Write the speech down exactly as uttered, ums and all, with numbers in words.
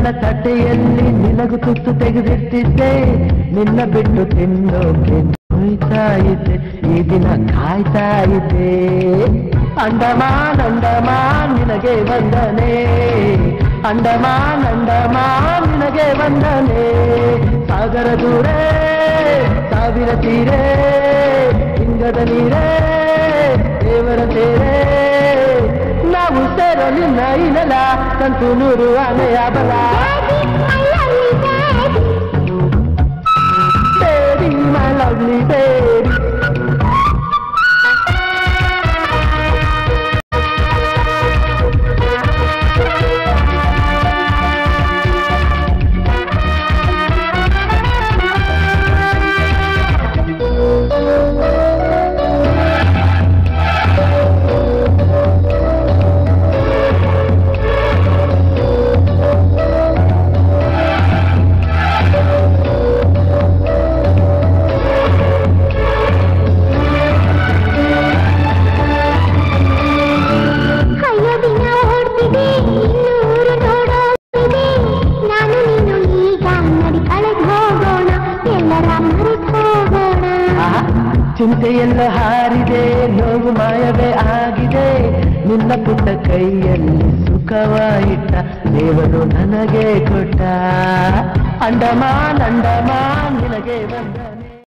ತಟ್ಟೆಯಲ್ಲಿ ನಿನಗೂ ತುತ್ತು ತೆಗೆದಿಟ್ಟಿದ್ದೆ, ನಿನ್ನ ಬಿಟ್ಟು ತಿನ್ನೋಕೆ ನೋಯ್ತಾ ಇದ್ದೆ, ಈ ದಿನ ಕಾಯ್ತಾ ಇದ್ದೆ. ಅಂಡಮಾನ್ ಅಂಡಮಾನ್ ನಿನಗೆ ವಂದನೆ, ಅಂಡಮಾನ್ ಅಂಡಮಾನ್ ನಿನಗೆ ವಂದನೆ. ಸಾಗರ ದೂರೇ ಸಾವಿರ ತೀರೆ, ಹಿಂಗದ ನೀರೇ ದೇವರ ತೇರೆ, ನಾವು ಸೇರಲಿಲ್ಲ ಇನಲ ಸಂತು ನೂರು ಆನೆಯ ಬಲ. Baby, my lovely baby. ಚಿಂತೆಯೆಲ್ಲ ಹಾರಿದೆ, ನೋವು ಮಾಯವೇ ಆಗಿದೆ, ನಿನ್ನ ಪುಟ್ಟ ಕೈಯಲ್ಲಿ ಸುಖವಾಯಿಟ್ಟ ದೇವರು ನನಗೆ ಕೊಟ್ಟ. ಅಂಡಮಾನ್ ಅಂಡಮಾನ್ ನಿನಗೆ ವಂದನೆ.